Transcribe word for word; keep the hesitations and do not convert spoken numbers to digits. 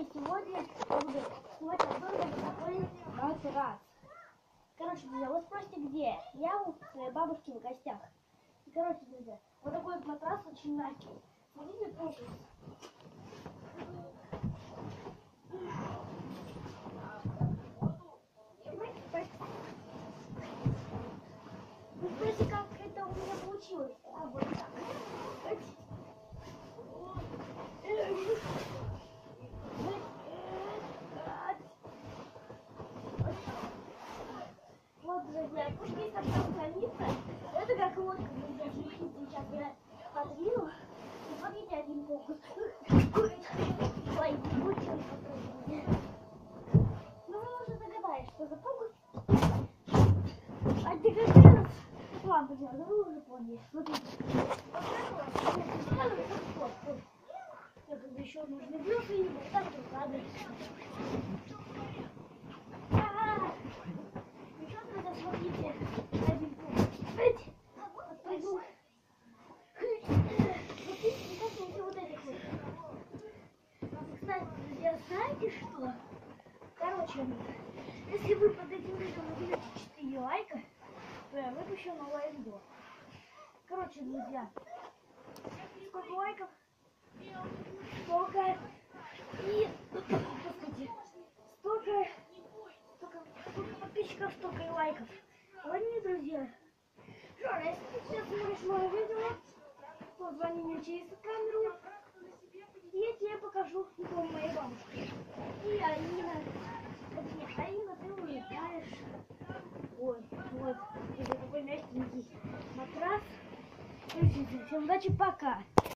И сегодня я буду снимать обзор на такой матрас. Короче, друзья, вы спросите, где? Я у своей бабушки в гостях. И, короче, друзья, вот такой вот матрас очень мягкий. Смотрите, просто. Вы спросите, как это у меня получилось? А, вот так. Вот, друзья, пушки там страница. Это как лодка, друзья, сейчас я подвину. И смотрите, один фокус. Ой, не будет он попробовать. Ну, вы уже догадались, что за фокус. А ты как раз лампу делать, вы уже поняли. Смотрите. Я как бы еще нужно брюк и вот так вот надо. Еще надо, смотрите, один фокус. Пойду. Смотрите, касаемся вот этих вот. Кстати, друзья, знаете что? Короче, если вы под этим видео наберете четыре лайка, то я выпущу новое видео. Короче, друзья, сколько лайков? Столько и, господи, столько, столько, столько подписчиков, столько и лайков. Ладно, друзья. Что, если ты сейчас смотришь мое видео, позвони мне через камеру, и я тебе покажу дом моей бабушки. И Алина, точнее, Алина, ты улетаешь. Ой, вот, это такой мягкий матрас. Всем удачи, пока.